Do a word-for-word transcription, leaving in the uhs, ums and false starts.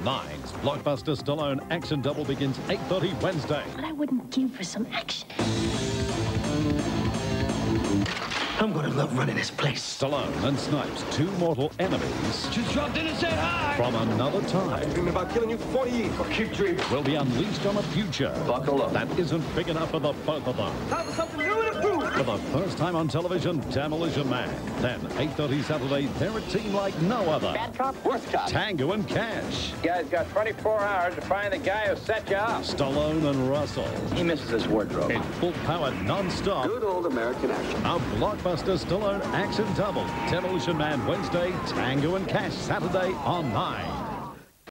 Nine's blockbuster Stallone action double begins eight thirty Wednesday. What I wouldn't give for some action. I'm gonna love running this place. Stallone and Snipes, two mortal enemies. Just dropped in and said hi. From another time. I've been dreaming about killing you for forty years. Well, keep dreaming. Will be unleashed on a future. Buckle up. That isn't big enough for the both of them. Time for something new and improved. For the first time on television, Demolition Man. Then, eight thirty Saturday, they're a team like no other. Bad cop, worst cop. Tango and Cash. You guys got twenty-four hours to find the guy who set you up. Stallone and Russell. He misses his wardrobe. In full power, non-stop. Good old American action. A blockbuster Stallone action double. Demolition Man Wednesday, Tango and Cash Saturday on nine.